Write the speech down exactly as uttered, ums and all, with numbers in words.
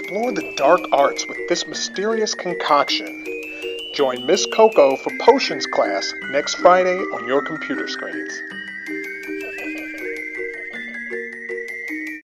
explore the dark arts with this mysterious concoction. Join Miss Coco for potions class next Friday on your computer screens.